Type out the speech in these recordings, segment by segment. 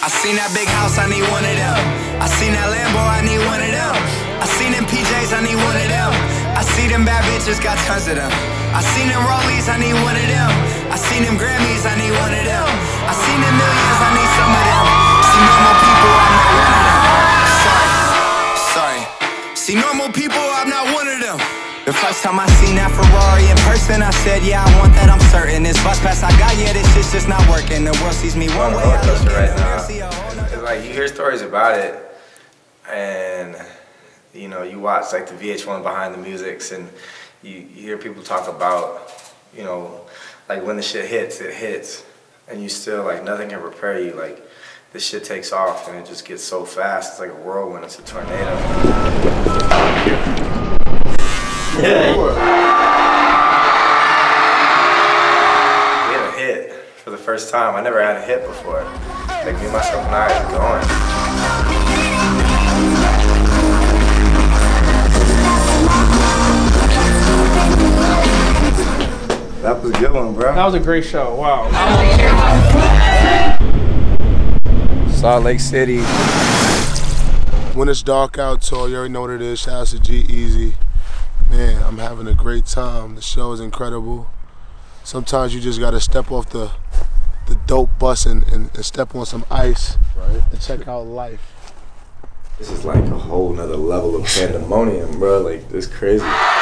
I seen that big house, I need one of them. I seen that Lambo, I need one of them. I seen them PJs, I need one of them. I see them bad bitches, got tons of them. I seen them Rollies, I need one of them. I seen them Grammys, I need one of them. I seen them millions, I need some of them. See normal people, I'm not one of them. Sorry. See normal people, I'm not one of them. The first time I seen that Ferrari in person, I said, yeah, I want that, I'm certain. This bus pass I got, yeah, this shit's just not working. The world sees me one way, I look right now. It's like you hear stories about it, and you know, you watch like the VH1 Behind the Musics, and you hear people talk about, you know, like when the shit hits, it hits, and you still, like, nothing can prepare you. Like, this shit takes off, and it just gets so fast. It's like a whirlwind, it's a tornado. We had a hit for the first time. I never had a hit before. Like, me, myself, and I are going. That was a good one, bro. That was a great show. Wow. Salt Lake City. When it's dark out, tour, you already know what it is. Shout out to G-Eazy. Man, I'm having a great time. The show is incredible. Sometimes you just gotta step off the dope bus and step on some ice, right, and check out life. This is like a whole nother level of pandemonium, bro. Like, this crazy.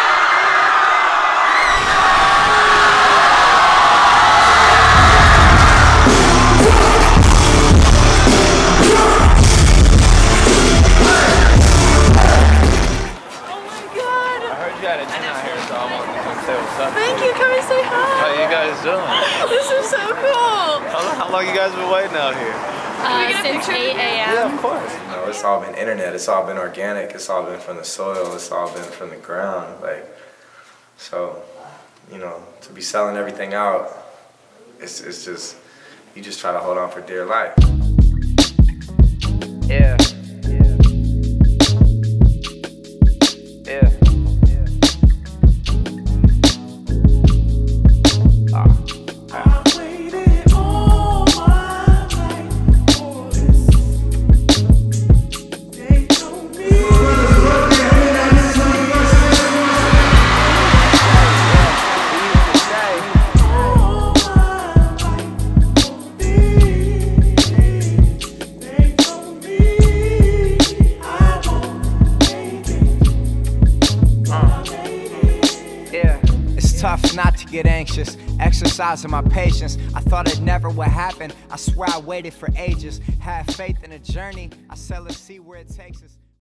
Thank you, come and say hi. How you guys doing? This is so cool. How long you guys been waiting out here? Since 8 a.m. Yeah, of course. You know, it's all been internet, it's all been organic, it's all been from the soil, it's all been from the ground. Like, so, you know, to be selling everything out, it's just, you just try to hold on for dear life. Yeah. Tough not to get anxious, exercising my patience. I thought it never would happen. I swear I waited for ages. Had faith in a journey. I sell and see where it takes us.